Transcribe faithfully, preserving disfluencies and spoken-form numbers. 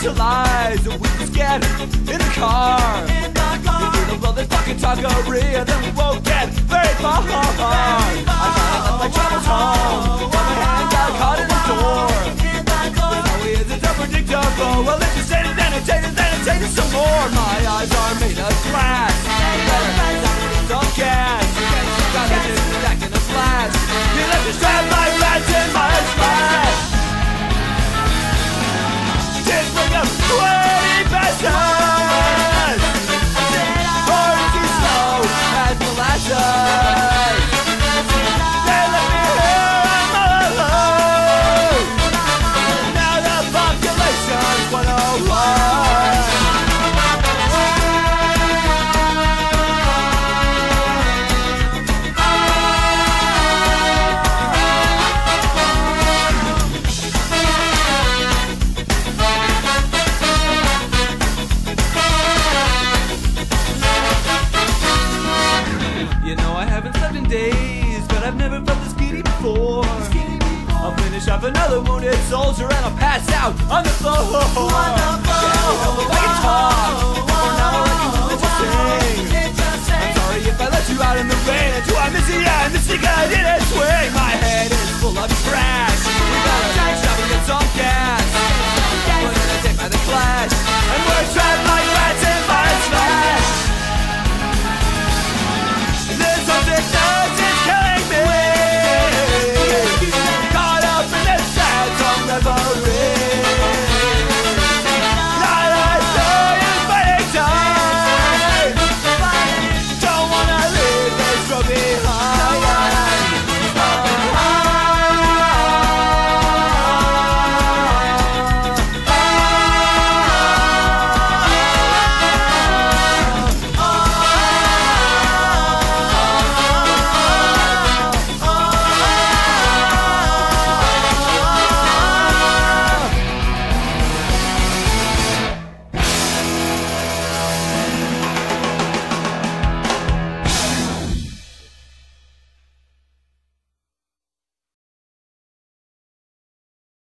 socialize. We just get in the car. In the car. We do all this fucking talkery, and then we won't get very far. I thought I left my troubles home, but my hand got caught in the door. Now he is unpredictable. Well, if you say it, then it's it, then it's it some more. My eyes are made of glass. Better hands out with some gas. Got it in the back in a flash. You left me strapped like rats in my splash. Didn't bring up twenty passions. Or too slow as molasses. They left me here, I'm all alone. Now the population's one oh one. You know I haven't slept in days, but I've never felt this giddy before. I'll finish up another wounded soldier and I'll pass out on the floor. Yeah, I can talk. For now I'll let you let you sing. I'm sorry if I let you out in the rain. And do I miss you? Yeah, I miss you 'cause I didn't swing. My head is full of trash.